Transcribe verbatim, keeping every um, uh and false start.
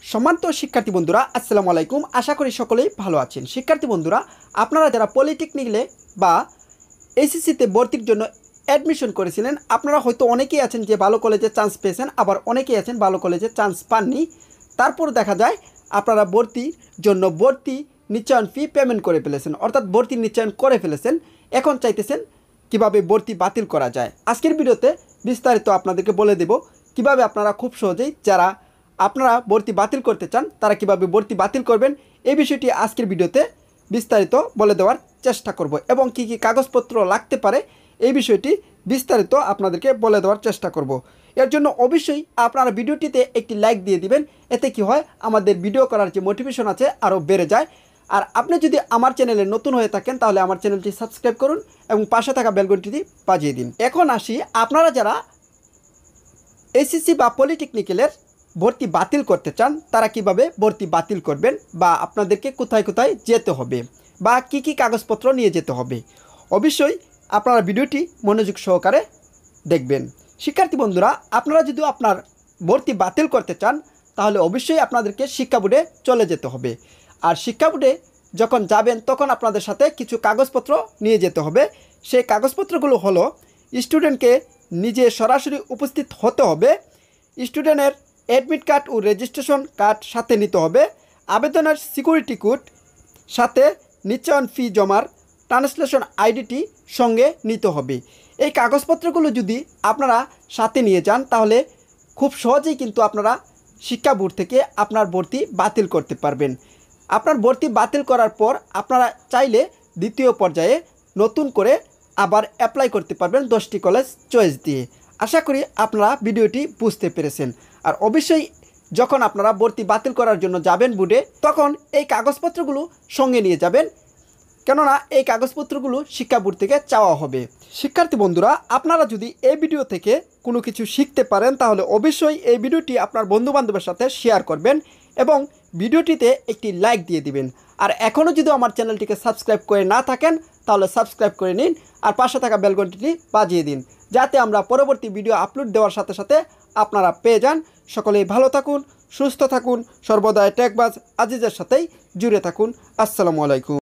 সম্মানিত শিক্ষার্থী বন্ধুরা আসসালামু আলাইকুম। আশা করি সকলেই ভালো আছেন। শিক্ষার্থী বন্ধুরা, আপনারা যারা পলিটেকনিকে বা এইচএসসিতে ভর্তির জন্য অ্যাডমিশন করেছিলেন, আপনারা হয়তো অনেকেই আছেন যে ভালো কলেজে চান্স পেয়েছেন, আবার অনেকেই আছেন ভালো কলেজে চান্স পাননি। তারপর দেখা যায় আপনারা ভর্তির জন্য ভর্তি নিশ্চয়ন ফি পেমেন্ট করে ফেলেছেন, অর্থাৎ ভর্তি নিশ্চয়ন করে ফেলেছেন। এখন চাইতেছেন কিভাবে ভর্তি বাতিল করা যায়। আজকের ভিডিওতে বিস্তারিত আপনাদেরকে বলে দেব কিভাবে আপনারা খুব সহজেই যারা আপনারা ভর্তি বাতিল করতে চান তারা কিভাবে ভর্তি বাতিল করবেন, এই বিষয়টি আজকের ভিডিওতে বিস্তারিত বলে দেওয়ার চেষ্টা করব এবং কি কি কাগজপত্র লাগতে পারে এই বিষয়টি বিস্তারিত আপনাদেরকে বলে দেওয়ার চেষ্টা করব। এর জন্য অবশ্যই আপনারা ভিডিওটিতে একটি লাইক দিয়ে দিবেন। এতে কি হয়, আমাদের ভিডিও করার যে মোটিভেশন আছে আরও বেড়ে যায়। আর আপনি যদি আমার চ্যানেলে নতুন হয়ে থাকেন তাহলে আমার চ্যানেলটি সাবস্ক্রাইব করুন এবং পাশে থাকা বেলঘন্টিটি বাজিয়ে দিন। এখন আসি, আপনারা যারা এইচএসসি বা পলিটেকনিক্যালের ভর্তি বাতিল করতে চান তারা কিভাবে ভর্তি বাতিল করবেন, বা আপনাদেরকে কোথায় কোথায় যেতে হবে, বা কি কি কাগজপত্র নিয়ে যেতে হবে। অবশ্যই আপনারা ভিডিওটি মনোযোগ সহকারে দেখবেন। শিক্ষার্থী বন্ধুরা, আপনারা যদি আপনার ভর্তি বাতিল করতে চান তাহলে অবশ্যই আপনাদেরকে শিক্ষা বোর্ডে চলে যেতে হবে। আর শিক্ষা বোর্ডে যখন যাবেন তখন আপনাদের সাথে কিছু কাগজপত্র নিয়ে যেতে হবে। সেই কাগজপত্রগুলো হলো, স্টুডেন্টকে নিজে সরাসরি উপস্থিত হতে হবে, স্টুডেন্টের অ্যাডমিট কার্ড ও রেজিস্ট্রেশন কার্ড সাথে নিতে হবে, আবেদনের সিকিউরিটি কোড সাথে নিশ্চয়ন ফি জমার ট্রান্সলেশন আইডিটি সঙ্গে নিতে হবে। এই কাগজপত্রগুলো যদি আপনারা সাথে নিয়ে যান তাহলে খুব সহজেই কিন্তু আপনারা শিক্ষা বোর্ড থেকে আপনার ভর্তি বাতিল করতে পারবেন। আপনার ভর্তি বাতিল করার পর আপনারা চাইলে দ্বিতীয় পর্যায়ে নতুন করে আবার অ্যাপ্লাই করতে পারবেন দশটি কলেজ চয়েস দিয়ে। আশা করি আপনারা ভিডিওটি বুঝতে পেরেছেন। আর অবশ্যই যখন আপনারা ভর্তি বাতিল করার জন্য যাবেন বোর্ডে, তখন এই কাগজপত্রগুলো সঙ্গে নিয়ে যাবেন, কেননা এই কাগজপত্রগুলো শিক্ষা বোর্ড থেকে চাওয়া হবে। শিক্ষার্থী বন্ধুরা, আপনারা যদি এই ভিডিও থেকে কোনো কিছু শিখতে পারেন তাহলে অবশ্যই এই ভিডিওটি আপনার বন্ধুবান্ধবের সাথে শেয়ার করবেন এবং ভিডিওটিতে একটি লাইক দিয়ে দিবেন। আর এখনও যদি আমার চ্যানেলটিকে সাবস্ক্রাইব করে না থাকেন তাহলে সাবস্ক্রাইব করে নিন আর পাশে থাকা বেল ঘন্টিটি বাজিয়ে দিন, যাতে আমরা পরবর্তী ভিডিও আপলোড দেওয়ার সাথে সাথে আপনারা পেয়ে যান। সকলেই ভালো থাকুন, সুস্থ থাকুন, সর্বদাই টেকবাজ আজিজের সাথেই জুড়ে থাকুন। আসসালামু আলাইকুম।